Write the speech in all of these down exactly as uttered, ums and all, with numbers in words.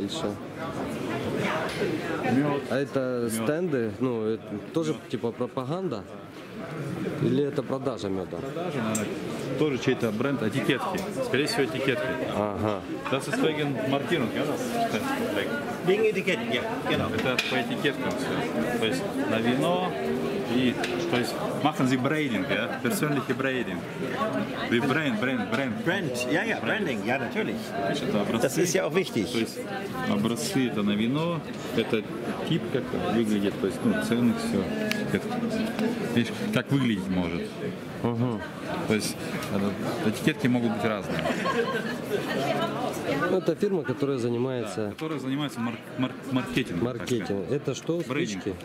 дальше. А это стенды, ну, это тоже типа пропаганда? Или это продажа меда? Продажа, наверное, тоже чей-то бренд, этикетки. Скорее всего, этикетки. Ага. Das ist wegen Markierung, ja? Wegen Etiketten, ja, genau. Это по этикеткам все. То есть на вино и, то есть, machen Sie Branding, ja? Persönliche Branding. Wie Brand, Brand, Brand. Brand, ja, ja, Branding, ja, natürlich. Это образцы. Das ist ja auch То wichtig. есть образцы это на вино, это тип как выглядит, то есть ну, цены, все. Это, видишь, как выглядеть может. Угу. То есть это, этикетки могут быть разные. Это фирма, которая Да, занимается которые занимаются марк, марк, маркетингом. так сказать. маркетингом. Это что, Брендинг. спички?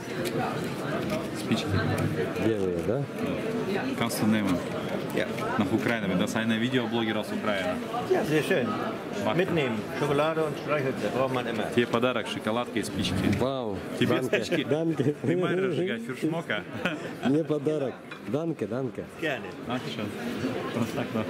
Спички. Белые, да? Kannst du nehmen. Ja, Nach Ukraine, das ist eine Videoblogger aus Ukraine. ja sehr schön. Mitnehmen, Schokolade und Streichhölzer braucht man immer. Тебе подарок, шоколадка и спички. Вау. Тебе Данке, спички? Данке. Прямая разжигать фюршмока. Мне подарок. Данке, Данке. Gerne. А, сейчас. Вот так, да.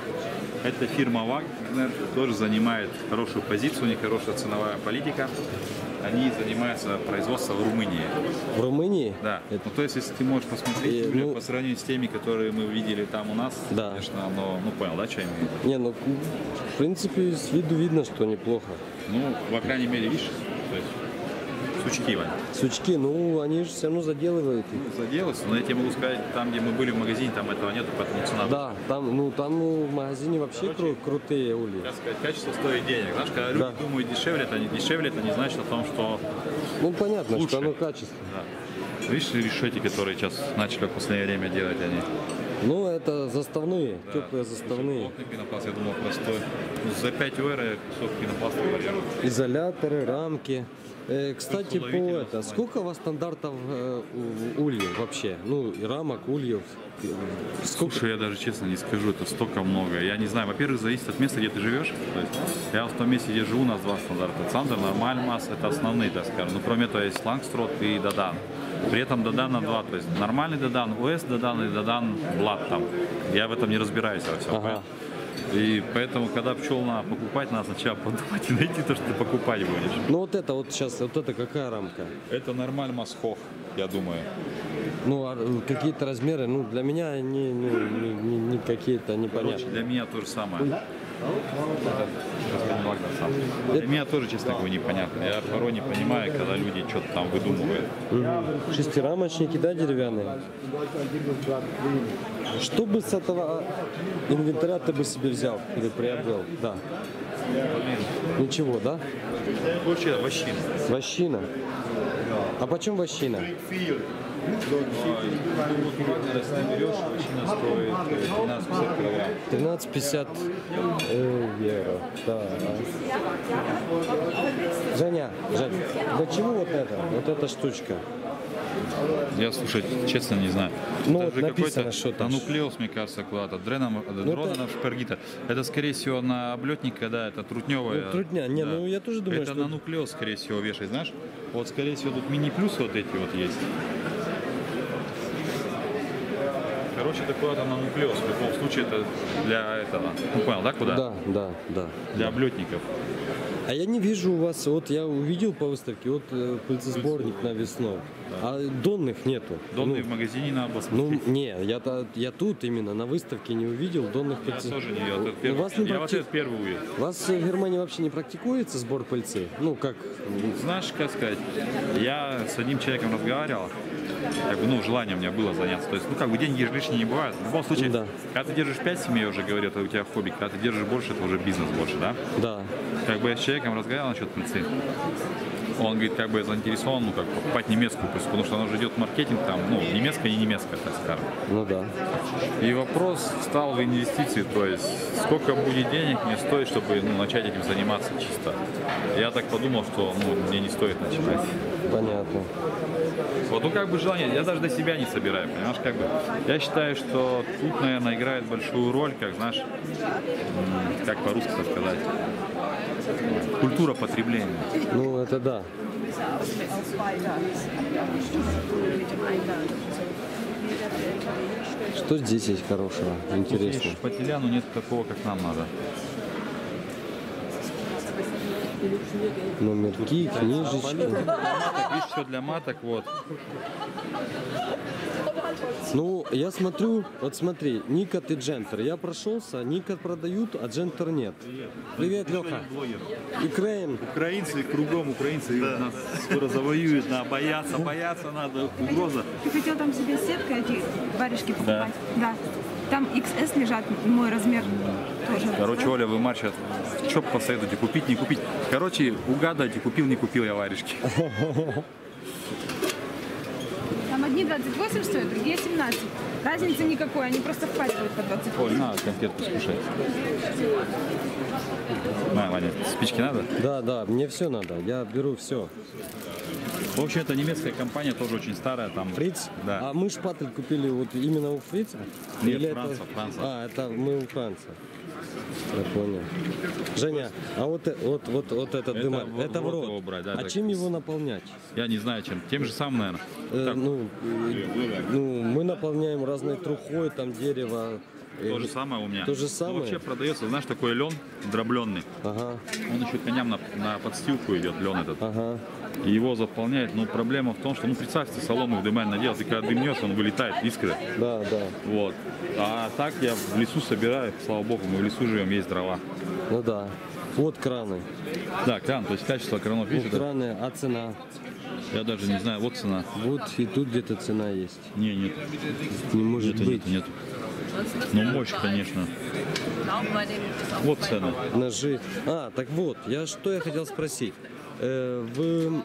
Эта фирма Wagner тоже занимает хорошую позицию, у них хорошая ценовая политика. Они занимаются производством в Румынии. В Румынии? Да. Это- Ну, то есть, если ты можешь посмотреть, И, уже ну- по сравнению с теми, которые мы видели там у нас, Да. конечно, оно, ну, понял, да, что я имею в виду? Не, ну, в принципе, с виду видно, что неплохо. Ну, по крайней мере, видишь, то есть, сучки, Вань. Сучки, ну, они же все равно заделывают их. Заделался, но я тебе могу сказать, там, где мы были в магазине, там этого нету, поэтому цена. Да, там, ну, там ну, в магазине вообще кру- крутые ульи. Так сказать, качество стоит денег. Знаешь, когда люди Да. думают дешевле, это не дешевле, это не значит о том, что Ну, понятно, лучше. что оно качественно. Да. Видишь, решети, которые сейчас начали в последнее время делать они. Ну, это заставные, Да. теплые заставные. Плотный пенопласт, я думал, простой. Ну, за пять евро кусок пенопласта варил. Изоляторы, рамки. Э, кстати, по Уловительно это, слайд. сколько у вас стандартов э, у- ульев вообще? Ну, и рамок, ульев. э, Сколько? Слушай, я даже честно не скажу, это столько много. Я не знаю, во-первых, зависит от места, где ты живешь. То есть, я в том месте, где живу, у нас два стандарта. Цандер, Нормаль Масс, это основные, так скажем. Ну, кроме этого, есть Лангстрот и Дадан. При этом Дадан на два, то есть нормальный Дадан, ОС Дадан и Дадан Блат там. Я в этом не разбираюсь во всем. Ага. понял? И поэтому, когда пчел надо покупать, надо сначала подумать и найти то, что ты покупать будешь. Ну, вот это вот сейчас, вот это какая рамка? Это Нормаль Масс Хох, я думаю. Ну, а, э, какие-то размеры, ну, для меня они ну, не, не- не какие-то Короче, непонятные. для меня то же самое. Это, господин Вагнер сам. Для меня тоже, честно говоря, непонятно. Я порой не понимаю, когда люди что-то там выдумывают. Мгм. Шестирамочники, да, деревянные? Что бы с этого инвентаря ты бы себе взял или приобрел? Да. Ничего, да? Вообще, вообще. Вощина. А почем вощина? Если ты берешь, вощина стоит тринадцать пятьдесят килограмм. тринадцать пятьдесят э, евро. Да. Женя, Жень, для чего вот это? Вот эта штучка? Я, слушай, честно не знаю. Ну, Это вот же написано, какой-то что там. нуклеус, мне кажется, куда-то. Дреном, Дронанов, Шпергита. Это, скорее всего, на облетника, да, это трутневая. Ну, трутня. Не, да. ну, я тоже думаю, это что- на нуклеус, скорее всего, вешает, знаешь? Вот, скорее всего, тут мини-плюсы вот эти вот есть. Короче, это куда-то на нуклеус. В любом случае, это для этого. Ну, понял, да, куда? Да, да, да. Для облетников. А я не вижу у вас, вот я увидел по выставке, вот э, пыльцесборник на весну, а донных нету. Донные Ну, в магазине надо было Ну, смотреть. не, я, та- я тут именно на выставке не увидел донных Я пыльцес. тоже не видел. Это У первый. вас не Я вот практи- этот первый увидел. У вас в Германии вообще не практикуется сбор пыльцы? Ну, как? Знаешь, как сказать, я с одним человеком разговаривал, как бы, ну, желание у меня было заняться. То есть, ну, как бы деньги же лишние не бывают. В любом случае, Да. когда ты держишь пять семей, я уже говорю, это у тебя хобби. Когда ты держишь больше, это уже бизнес больше, да? Да. Как бы я с человеком разговаривал насчет пыльцы. Он говорит, как бы я заинтересован, ну, как покупать немецкую пыльцу, потому что она же идет маркетинг там, ну, немецкая и немецкая, так скажем. Ну да. И вопрос встал в инвестиции, то есть сколько будет денег мне стоит, чтобы ну, начать этим заниматься чисто. Я так подумал, что ну, мне не стоит начинать. Понятно. Вот, ну как бы желание, я даже для себя не собираю, понимаешь, как бы. Я считаю, что тут, наверное, играет большую роль, как, знаешь, м, как по-русски сказать, культура потребления. Ну, это да. Что здесь есть хорошего, Тут интересного? есть шпателя, но нет такого, как нам надо. Номерки, книжечки. Маток, видишь, все для маток, вот. Ну, я смотрю, вот смотри, Никот и Джентер. Я прошелся, Никот продают, а Джентер нет. Привет, Леха. Украин. Украинцы кругом, украинцы нас скоро завоюют, да, бояться, бояться надо, угроза. Ты хотел там себе сеткой эти варежки покупать? Да. Там икс эс лежат, мой размер тоже. Короче, Оля, вы маршат, что посоветуете, купить, не купить? Короче, угадайте, купил, не купил я варежки. Там одни двадцать восемь стоят, другие семнадцать. Разницы никакой, они просто впаривают по двадцать Оль, восемь. на, конфетку скушай. На, Ваня, спички надо? Да, да, мне все надо, я беру все. В общем, это немецкая компания, тоже очень старая, там. Фриц? Да. А мы шпатель купили вот именно у Фрица? Нет, Или Франца, это... Франца. А, это мы у Франца. Я понял. Женя, а вот, э- вот, вот, вот этот Это дымарь, в- это в в рот рот. его брать, да, А так. чем его наполнять? Я не знаю, чем. Тем же самым, наверное. Э, Так, ну, э, ну, мы наполняем разной трухой, там дерево. э, то же самое у меня. То же Ну, самое? вообще продается, знаешь, такой лен дробленный. Ага, Он еще коням на, на подстилку идет, лен этот. ага. И его заполняет. Но проблема в том, что, ну, представьте, солому в дымарь надел, ты когда дымнешь, он вылетает, искры. Да, да. Вот. А так я в лесу собираю, слава богу, мы в лесу живем, есть дрова. Ну да. Вот краны. Да, кран, то есть качество кранов, Вот видишь, это? краны, а цена? Я даже не знаю, вот цена. Вот и тут где-то цена есть. Не, нет, Не может это быть. нет, нет. Ну, мощь, конечно. Вот цены. Ножи. А, так вот, я что я хотел спросить. Э, в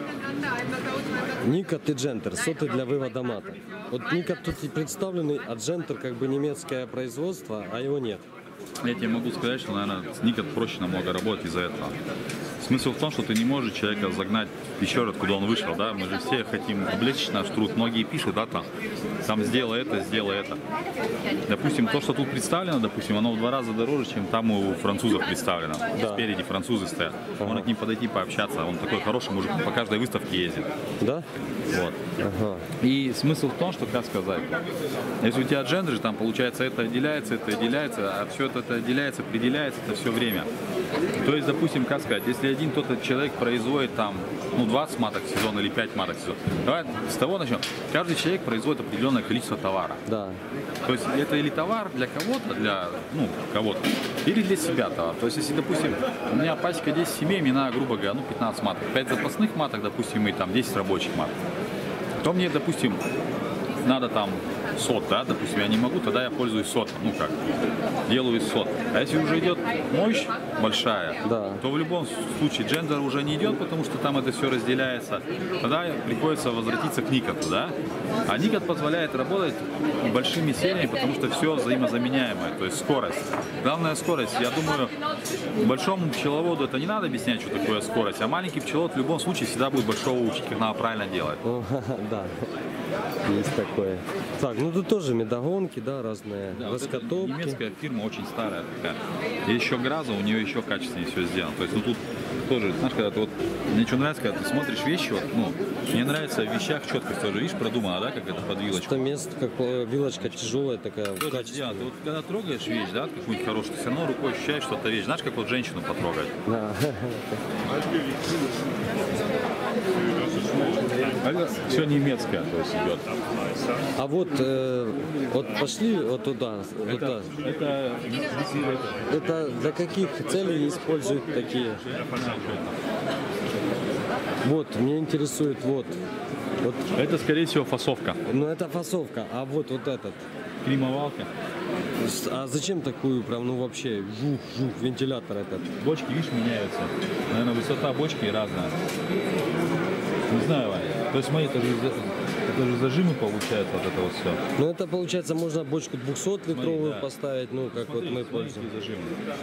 Никот и Джентер, соты для вывода мата. Вот Никот тут и представленный, а Джентер как бы немецкое производство, а его нет. Я тебе могу сказать, что, наверное, с Никот проще намного работать из-за этого. Смысл в том, что ты не можешь человека загнать в пещеру, откуда он вышел, да? Мы же все хотим облегчить наш труд. Многие пишут, да, там, там сделай это, сделай это. Допустим, то, что тут представлено, допустим, оно в два раза дороже, чем там у французов представлено. Да. Спереди французы стоят. Можно к ним подойти, пообщаться. Он такой хороший мужик, по каждой выставке ездит. Да? Вот. Ага. И смысл в том, что, как сказать, если у тебя джендер, там получается это отделяется, это отделяется, а все это отделяется, определяется, это все время. То есть, допустим, как сказать, если один тот человек производит там, ну, двадцать маток в сезон или пять маток в сезон, давай с того начнем. Каждый человек производит определенное количество товара. Да. То есть это или товар для кого-то, для, ну, кого-то, или для себя товар. То есть, если, допустим, у меня пасека десять семей, мне надо, грубо говоря, ну, пятнадцать маток. пять запасных маток, допустим, и там десять рабочих маток. То мне, допустим, надо там сот, да, допустим, я не могу, тогда я пользуюсь сотом, ну как, делаю из сот. А если уже идет мощь большая, Да. то в любом случае джендер уже не идет, потому что там это все разделяется. Тогда приходится возвратиться к Никоту, да. А Никот позволяет работать большими сериями, потому что все взаимозаменяемое, то есть скорость. Главная скорость, я думаю, большому пчеловоду это не надо объяснять, что такое скорость, а маленький пчеловод в любом случае всегда будет большого учить, как надо правильно делать. О, да. Есть такое. Так, ну тут тоже медогонки, да, разные Да, вот это раскатопки. немецкая фирма очень старая такая. И еще Граза, у нее еще качественнее все сделано. То есть, ну тут тоже, знаешь, когда ты вот, мне что нравится, когда ты смотришь вещи, вот, ну, мне нравится в вещах четкость тоже, видишь, продумано, да, как это под вилочку. Это место, как э, вилочка тяжелая такая, Тоже качественная. сделано. Ты вот когда трогаешь вещь, да, какую-нибудь хорошую, ты все равно рукой ощущаешь, что это вещь. Знаешь, как вот женщину потрогать? Да. Это все немецкое, то есть идет. А вот, э, вот пошли вот туда, туда. Это, Это для каких целей используют такие? Вот, мне интересует вот. Вот, это, скорее всего, фасовка. ну это фасовка, а вот вот этот. Кремовалка. С- А зачем такую прям, ну вообще, жух, жух, вентилятор этот? Бочки, видишь, меняются. Наверное, высота бочки разная. Не знаю, Ваня. То есть, смотри, это же, за- это же зажимы получается, вот это вот все. Ну это получается можно бочку двухсотлитровую Смотри, да. поставить, ну как вот мы пользуемся. Зажимы.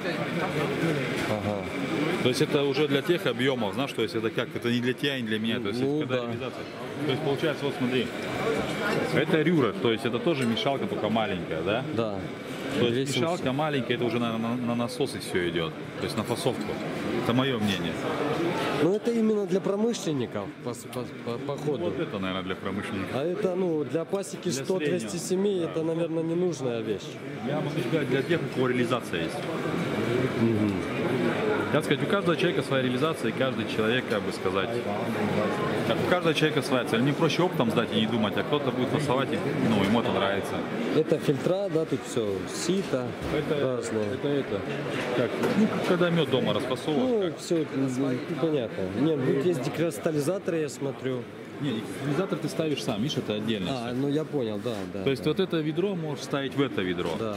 Ага. То есть это уже для тех объемов, знаешь, то есть это как, это не для тебя, не для меня, то есть Ну, это когда да. реализация. То есть получается, вот смотри, это рюра, то есть это тоже мешалка, только маленькая, да? Да. То есть две семьсот. мешалка маленькая, это уже на, на, на насосы все идет, то есть на фасовку. Это мое мнение. Ну это именно для промышленников по, по, по, по ходу. Вот это, наверное, для промышленников. А это, ну, для пасеки Для сто-двести среднего. семей, это, наверное, ненужная вещь. Я могу сказать, для тех, у кого реализация есть. Как сказать, у каждого человека своя реализация, и каждый человек, как бы сказать, как у каждого человека своя цель. Мне проще оптом сдать и не думать, а кто-то будет фасовать, и, ну, ему это нравится. Это фильтра, да, тут все, сито Это разное. это, это, как, ну, когда мед дома распасовывают. Ну, все, понятно. Нет, тут есть декристаллизаторы, я смотрю. Не, декристаллизатор ты ставишь сам, видишь, это отдельно. А, всё. ну я понял, да, да. То есть да. вот это ведро можешь ставить в это ведро. Да.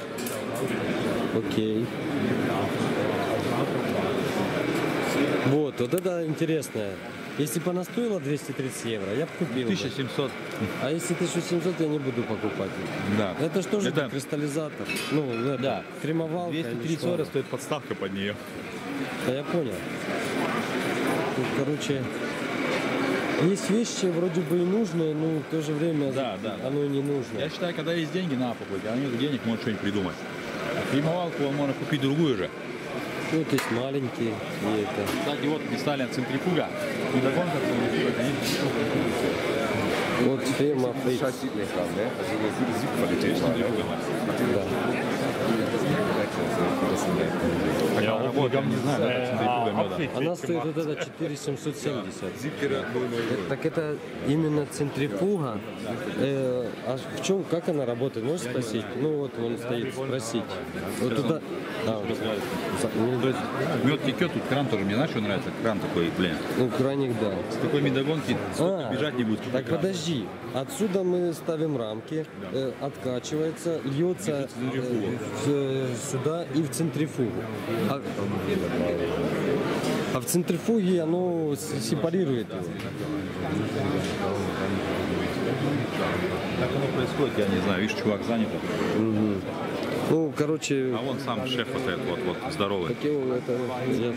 Окей. Вот, вот это интересное. Если бы она стоила двести тридцать евро, я бы купил. тысяча бы. семьсот. А если тысяча семьсот, я не буду покупать. Да. Это что же Это- кристаллизатор? Ну, это, Да. кремовалка. двести или тридцать что? евро стоит подставка под нее. Да, я понял. Тут, короче, есть вещи вроде бы и нужные, но в то же время Да, да, да. оно и не нужно. Я считаю, когда есть деньги, надо покупать. А нет денег, можно что-нибудь придумать. А кремовалку можно купить другую же. Тут есть маленькие, и это. Кстати, вот Сталин центрифуга. Недогонка центрифуга, конечно. Вот фирма Фрикс. Scheiß sieht nicht dran, ne? Also das sieht Siebqualität war, ne? Да. Я работаю, не знаю, да, центрифуга меда. Она стоит вот это четыре семьсот семьдесят. Siebke null null null. Так это именно центрифуга. Э, а в чем, как она работает? Можешь спросить? Ну вот он стоит, спросить. Вот туда. А, вот. За- ну, То есть мед текет, тут кран тоже. Мне знаешь, что нравится? Кран такой, блин. ну, краник, да. С такой медогонки столько А, бежать не будет. сколько Так кран. подожди, отсюда мы ставим рамки, э, откачивается, льется э, в- сюда и в центрифугу. А, а в центрифуге оно с- сепарирует его. Как оно происходит, я не знаю. Видишь, чувак занят. Ну, короче, А вон сам шеф вот этот вот, вот здоровый. как его это... я-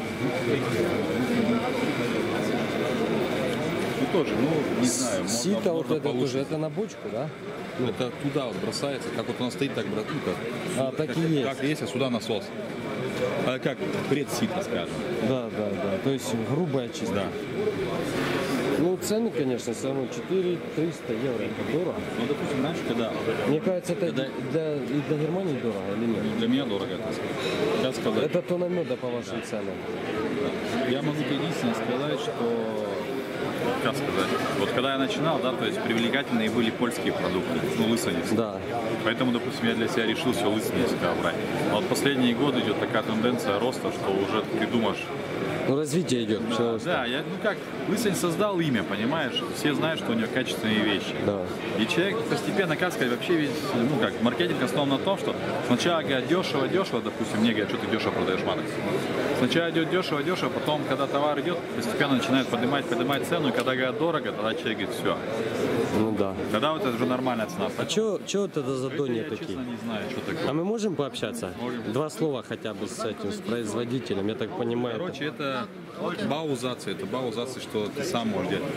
Ну тоже, ну, не знаю. можно- Сито вот можно это получше. тоже, это на бочку, да? Это туда вот бросается, как вот она стоит, так бросается. Ну, как, А, так как, и есть. Как есть, а сюда насос. А как предсито, скажем. Да, да, да. То есть грубая чистка. Да. Ну, цены, конечно, все равно четыре триста евро. Это дорого. Ну, допустим, раньше, когда Мне кажется, это Когда- для, и для Германии дорого или нет? для меня дорого это. Сейчас сказать. Это тонна меда по вашим ценам. Я могу единственное сказать, что, как сказать, вот когда я начинал, да, то есть привлекательные были польские продукты, ну, лысоницы. Да. Поэтому, допустим, я для себя решил все лысоницы брать. А вот последние годы идет такая тенденция роста, что уже ты думаешь, Ну, развитие идет. всё. да, я, ну как, лысый создал имя, понимаешь, все знают, что у него качественные вещи. Да. И человек постепенно, как сказать, вообще ведь, ну как, маркетинг основан на том, что сначала говорят дешево, дешево, допустим, мне говорят, что ты дешево продаешь маркс. Сначала идет дешево, дешево, потом, когда товар идет, постепенно начинают поднимать, поднимать цену, и когда говорят дорого, тогда человек говорит, все. Ну да. Тогда вот это уже нормальная цена. А чё, чё это за донья я, такие? честно, не знаю, что такое. А мы можем пообщаться? Можем. Два слова хотя бы с этим, с производителем, я так понимаю. это- Короче, это баузация, это баузация, что ты сам можешь делать.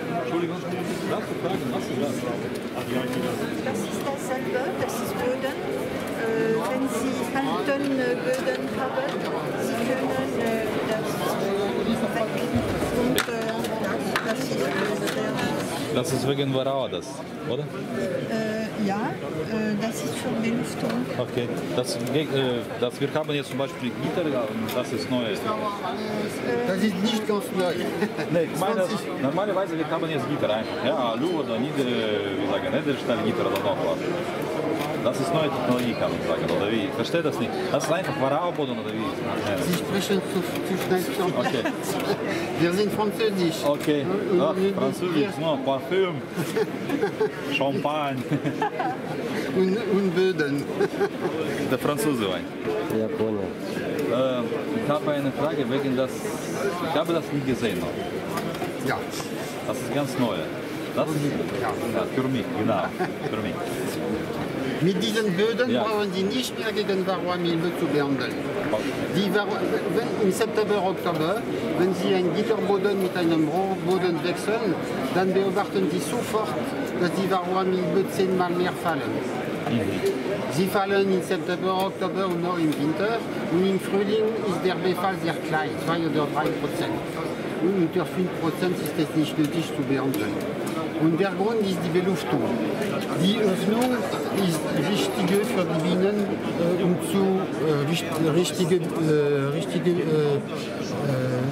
Das ist das selber, das ist Böden. Äh, wenn Sie alten äh, Böden haben, Sie können äh, das weg. Und äh, ja, das ist äh, sehr, Das ist wegen Varadas, oder? äh, ja, äh, das ist für Belüftung. Okay. Das, äh, das, wir haben jetzt zum Beispiel Gitter, das ist neu. Das ist nicht ganz neu. Nee, ich meine, das, normalerweise wir haben jetzt Gitter einfach. Ja, Alu oder Nieder, wie sagen, Niederstahl-Gitter oder noch was. Das ist neue Technologie, kann man sagen, oder wie? Ich verstehe das nicht. Das ist einfach Varauboden oder wie? Sie sprechen zu, zu schnell. Okay. Wir sind französisch. Okay. Ach, Französisch, no, Parfüm, Champagne. Und, und Böden. Der Franzose war. Я понял. Äh, ich habe eine Frage wegen das. Ich habe das nie gesehen noch. Ja. Das ist ganz neu. Das ist Ja. ja, für mich, genau. Für mich. Mit diesen Böden Ja. brauchen Sie nicht mehr gegen Varroamilbe zu behandeln. Die Varro- wenn, Im September, Oktober, wenn Sie einen Gitterboden mit einem Rohrboden wechseln, dann beobachten Sie sofort, dass die Varroamilbe zehnmal mehr fallen. Sie fallen im September, Oktober und noch im Winter. Und im Frühling ist der Befall sehr klein, zwei oder drei Prozent. Und unter fünf Prozent ist es nicht nötig zu behandeln. Und der Grund ist die Belüftung. Die Öffnung ist wichtig für die Bienen, äh, um zu äh, äh, richt- richtige, äh, richtige äh, äh,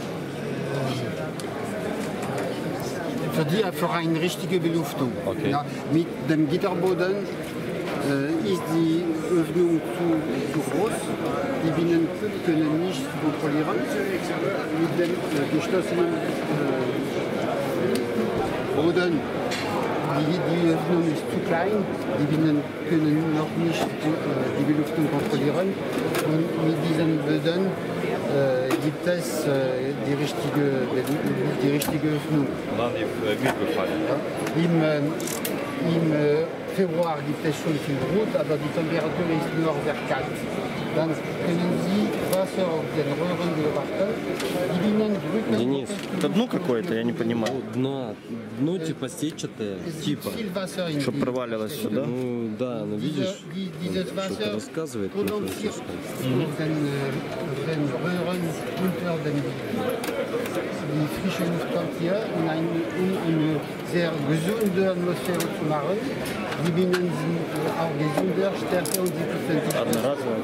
für die für eine richtige Belüftung. Okay. Ja, mit dem Gitterboden äh, ist die Öffnung zu, zu groß. Die Bienen können nicht kontrollieren. Mit dem äh, geschlossenen äh, Boden, die, die Öffnung ist zu klein. Die Bienen können noch nicht äh, die Belüftung kontrollieren. Und mit diesen Böden äh, gibt es äh, die, richtige, die richtige Öffnung. Dann die äh, mitgefallen. Ja. Im, äh, im äh, Februar gibt es schon viel Rot, aber die Temperatur ist nur sehr kalt. Dann können Sie Wasser auf den Röhren beobachten. Die Bienen drücken. Денис, Это дно какое-то, я не понимаю. дно, дно типа сетчатое, Es типа. gibt viel Wasser in Чтоб die- проваливалось сюда. Ну да, ну видишь, Die, dieses что-то Wasser рассказывает. ну, kondensiert слушай. auf den, äh, den Röhren unter den Bienen. Die frische Luft kommt hier, um eine, um eine sehr gesunde Atmosphäre zu machen. Die Bienen sind äh, auch gesünder, stärker und sie putzen sich. Одноразовое.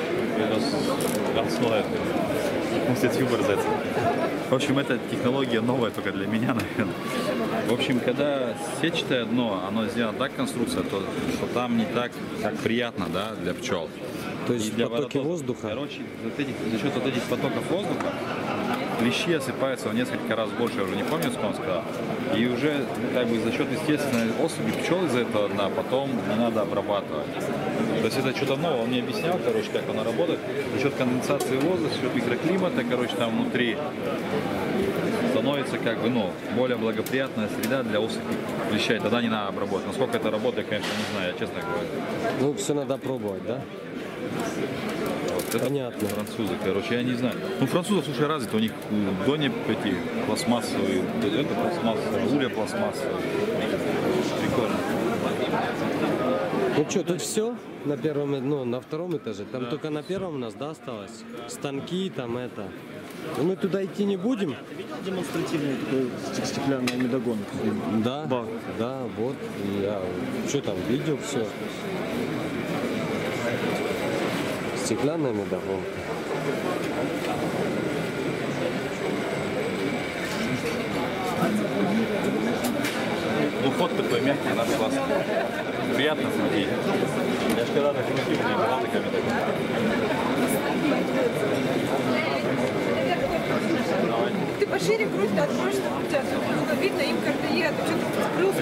Ganz neu. Muss jetzt übersetzen. В общем, эта технология новая только для меня, наверное. В общем, когда сетчатое дно, оно сделано так, конструкция, то что там не так, как приятно, да, для пчел. То есть И для потоки водопада. воздуха. Короче, вот этих, за счет вот этих потоков воздуха клещи осыпаются в несколько раз больше, я уже не помню, сколько он сказал. И уже как бы за счет естественной особи пчел из-за этого дна потом не надо обрабатывать. То есть это что-то новое, он мне объяснял, короче, как оно работает. За счет конденсации воздуха, за счет микроклимата, короче, там внутри становится как бы, ну, более благоприятная среда для особей клещей. Тогда не надо обработать. Насколько это работает, конечно, не знаю, я честно говорю. Ну, все надо пробовать, да? Вот это Понятно. французы, короче, я не знаю. Ну, французов, слушай, развито, у них в доне эти пластмассовые, это пластмассовые, улья пластмассовые. Прикольно. Ну что, тут все на первом, ну, на втором этаже. Там только на первом у нас, да, осталось? Станки, там это. Ну, мы туда идти не будем? Демонстративный такой стек- стеклянный медогон. Да, Бак. да, вот. Я что там видел все. Стеклянная медоволка. Ну, ход такой мягкий, наш класс. Приятно смотреть. Я же когда на филиппинах не была такая Ты пошире грудь, ты откроешь, у тебя тут видно, им КРДЕ, а ты что-то скрылся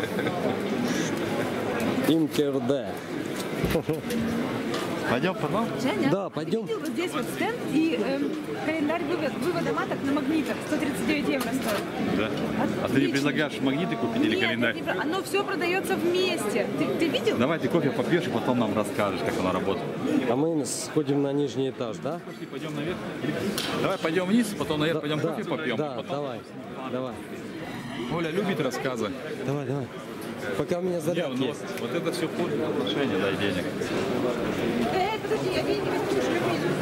там. Имкерде. Пойдем по нам? Женя, Да, ты пойдем. видел вот здесь вот стенд и эм, календарь вывод, вывода маток на магнитах, сто тридцать девять евро стоит. Да. А ты не Отлично. предлагаешь магниты купить или Нет, календарь? это не про- оно все продается вместе. Ты, ты видел? Давай ты кофе попьешь и потом нам расскажешь, как оно работает. А мы сходим на нижний этаж, да? Пошли, пойдем наверх. Давай пойдем вниз, потом наверх пойдем да, кофе попьем. Да, потом... давай, давай, Оля любит рассказы. давай, давай. Пока у меня Не, заряд ну, есть. вот это все входит в отношения, дай денег. Эй, подожди, я деньги возьму, что ли?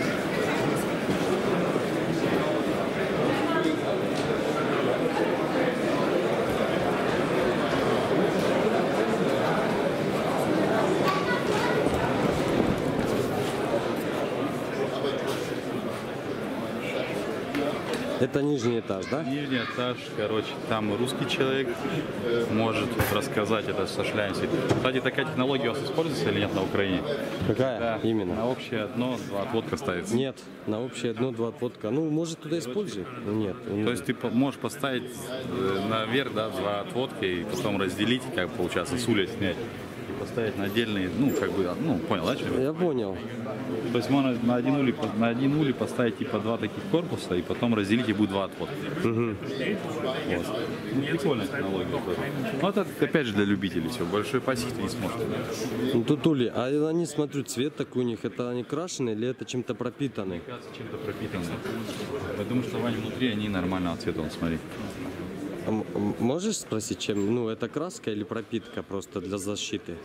Это нижний этаж, да? Нижний этаж, короче, там русский человек может рассказать это со Шляйнси. Кстати, такая технология у вас используется или нет на Украине? Какая именно? На общее дно два отводка ставится. Нет, на общее дно два отводка. Ну, может, туда используют? Ну, нет. То есть ты по- можешь поставить э, наверх, да, два отводка и потом разделить, как получается, с улья снять. И поставить на отдельные, ну, как бы, ну, понял, да, что? Я понял. То есть можно на один улей, по- на один улей поставить типа два таких корпуса и потом разделить и будет два отводка. Вот. Ну, прикольная технология. Ну, это опять же для любителей все. Большой пасеки ты не сможешь. Ну, тут ули. А они, смотрю, цвет такой у них. Это они крашеные или это чем-то пропитаны? Чем-то пропитаны. Потому что Ваня внутри они нормального цвета, вон, смотри. А м- м- можешь спросить, чем? Ну, это краска или пропитка просто для защиты?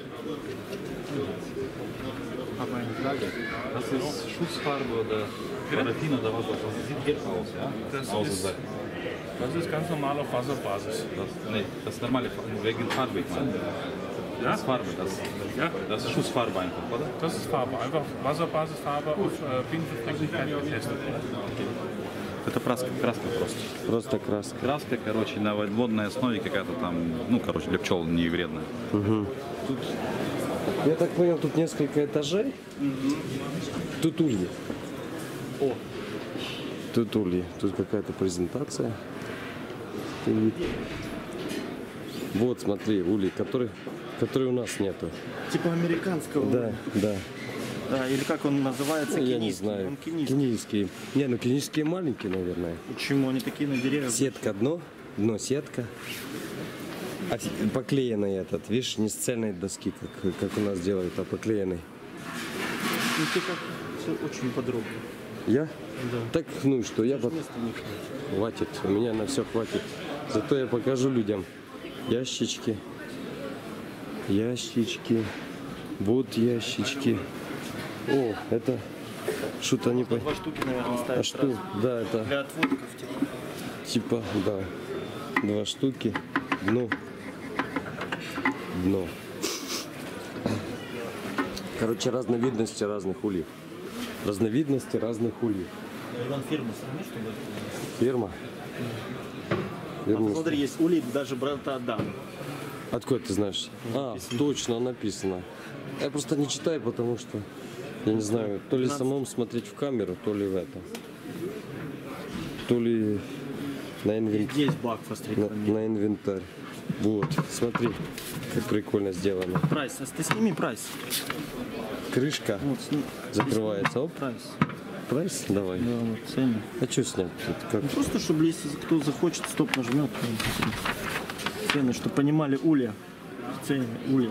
Das ist Schutzfarbe oder Paraffin oder was auch immer. Das sieht gelb aus, ja? Das Außen ist- sagt. Das ist ganz normal auf Wasserbasis. Das, nee, das ist normale Farbe, wegen Farbe, ich meine. Ja? Das ist Farbe. Das, Ja? das ist Schussfarbe einfach, oder? Das ist Farbe, einfach Wasserbasisfarbe auf äh, Pinselflüssigkeit getestet. Это краска, краска просто. Просто краска. Краска, короче, на водной основе какая-то там, ну, короче, для пчел не вредная. Угу. Тут, я так понял, тут несколько этажей. Угу. Тут ульи. О. Тут ульи. Тут какая-то презентация. Вот, смотри, ульи, которые, которые у нас нету. Типа американского. Да, да. Да, или как он называется? Ну, я не Кенийский. знаю. Он кенийский. Кенийские. Не, ну кенийские маленькие, наверное. Почему они такие на деревьях? Сетка дно, дно сетка. А поклеенный этот, видишь, не с цельной доски, как, как у нас делают, а поклеенный. Ну ты как все очень подробно. Я? Да. Так, ну что, я под... Места не хватит. Хватит, у меня на все хватит. Зато я покажу людям ящички, ящички, вот ящички. О, это что-то не по... Два штуки, наверное, ставят А что? сразу. Да, это Для отводков типа. типа, да, два штуки, дно, дно. Короче, разновидности разных ульев. Разновидности разных ульев. Иван, фирму сравни, чтобы... Фирма. Фирма. А, смотри, есть улей даже брата Адама. Откуда ты знаешь? А, точно, написано. Я просто не читаю, потому что, я не знаю, то ли самому смотреть в камеру, то ли в это. То ли на инвентарь. Есть Бакфаст На, рекламирует. на инвентарь. Вот, смотри, как прикольно сделано. Прайс, а ты сними прайс. Крышка Вот, сними. закрывается. Оп, Прайс. прайс, давай. Да, вот, цены. А что снять тут? Как? Ну, просто, чтобы если кто захочет, стоп нажмет. Цены, чтобы понимали улья. Цены, улья.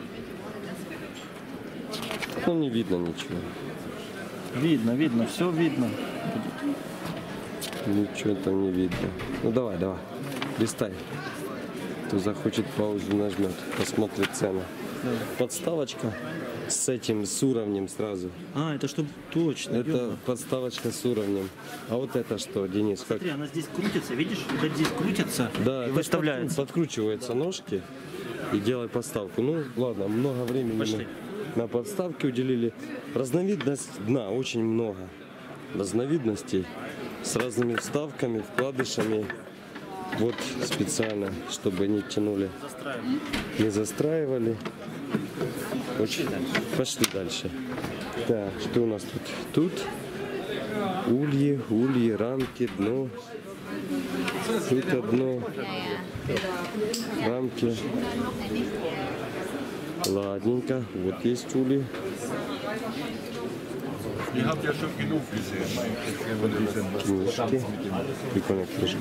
Ну, не видно ничего. Видно, видно, все видно. Ничего там не видно. Ну, давай, давай, листай. Кто захочет, паузу нажмет, посмотрит цены. Да. Подставочка с этим, с уровнем сразу. А, это чтобы точно. Это ёпта. подставочка с уровнем. А вот это что, Денис? Как? Смотри, она здесь крутится, видишь? Вот здесь крутится Да, и это выставляется. подкру- подкручиваются ножки и делай подставку. Ну, ладно, много времени Пошли. мы на подставке уделили. Разновидность дна очень много. Разновидностей с разными вставками, вкладышами. Вот специально, чтобы не тянули, Застраиваем. не застраивали. Очень... Пошли дальше. Так, что у нас тут? Тут ульи, ульи, рамки, дно. Это дно. Рамки. Ладненько. Вот есть ульи. Ihr habt ja schon genug gesehen. Книжки. Прикольная книжка.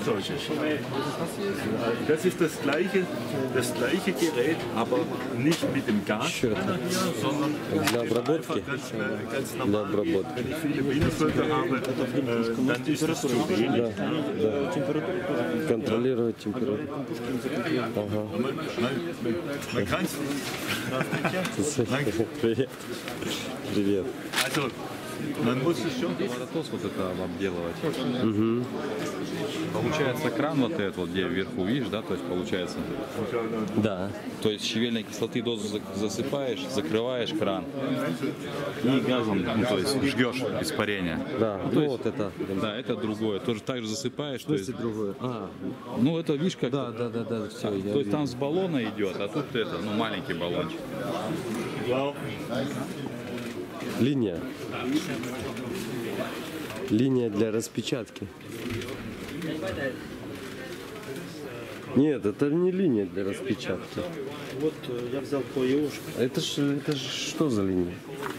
Das ist das gleiche, das gleiche Gerät, aber nicht mit dem Gasbrenner hier, sondern Для обработки. ganz, ganz Для normal. обработки. Wenn ich viele Bienenvölker habe, äh, dann ist das zu wenig. Да, да. Контролировать температуру. Ага. Man, man kann es. Привет. Привет. Also, man muss es schon. Водотос вот это обделывать. Получается кран вот этот вот, где вверху, видишь, да, то есть получается. Да. То есть щавельной кислоты дозу за- засыпаешь, закрываешь кран и газом, ну, то есть жгешь испарение. Да, Ну, то ну есть- вот это. Да, это другое. Тоже так же засыпаешь. То есть, другое. А, ну это видишь как. да, да, да, да, все. То есть там с баллона идет, а тут это, ну маленький баллончик. Линия. Линия для распечатки. Нет, это не линия для распечатки. Вот э, я взял по ЕОшке. Это ж, это ж что за линия?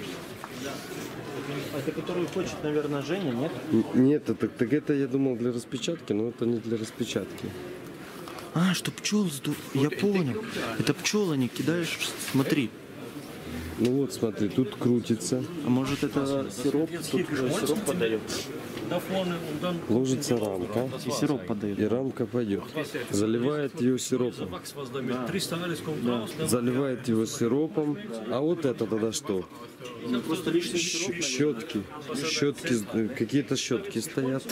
А это которую хочет, наверное, Женя, нет? Н- Нет, это, так это я думал для распечатки, но это не для распечатки. А, что пчел сду... Я понял. Это пчелы не кидаешь, смотри. Ну вот, смотри, тут крутится. А может это сироп, тут, э, сироп подает? ложится рамка, И сироп подают. и рамка пойдет. Заливает ее сиропом. Заливает его сиропом. А вот это тогда что? Щ- щетки. Щетки, э, какие-то щетки стоят.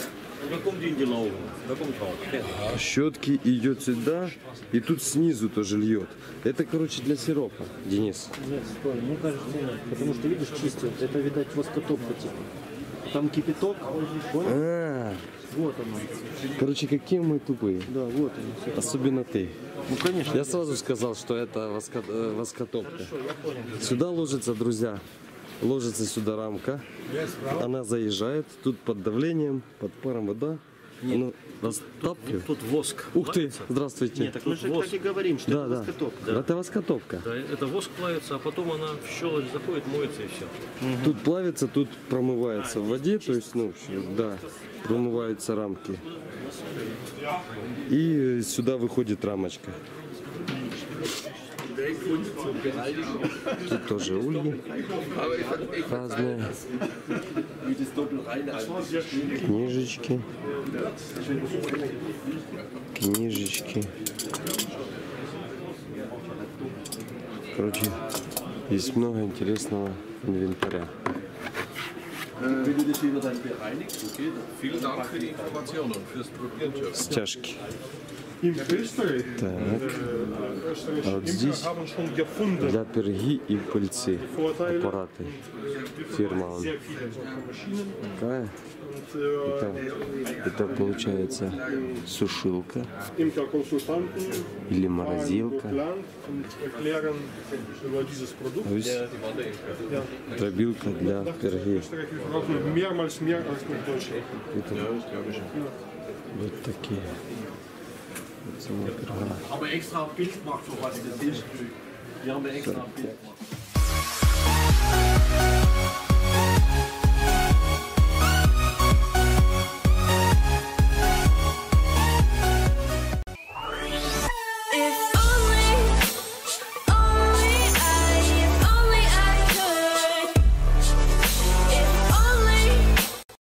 Щетки идет сюда, и тут снизу тоже льет. Это, короче, для сиропа, Денис. Нет, стой, мне кажется, нет. Потому что, видишь, чистят. Это, видать, воскотопка типа. Там кипяток, понял? А, Вот оно. короче, какие мы тупые. Да, вот оно. Особенно ты. Ну, конечно. Я сразу сказал, что это воска- э, воскотопка. Сюда ложится, друзья, ложится сюда рамка. Она заезжает, тут под давлением, под паром вода. Она растапливает. Тут воск. Ух ты, плавится. здравствуйте. Так мы же воск. так и говорим, что Да, это да. воскотопка. Это воскотопка. Да, это воск плавится, а потом она в щелочь заходит, моется и все. Тут плавится, тут промывается в воде, то есть, ну, да, промываются рамки. И э, сюда выходит рамочка. Тут тоже ульи разные. Книжечки. Книжечки. Короче, есть много интересного инвентаря. Стяжки. Так. А вот здесь для перги и пыльцы аппараты. Фирма он. Такая. Это, это получается сушилка или морозилка. А здесь дробилка для перги. Это вот такие. Вот сама перга. Aber extra Bild macht sowas, das ist. Wir haben extra Bild gemacht.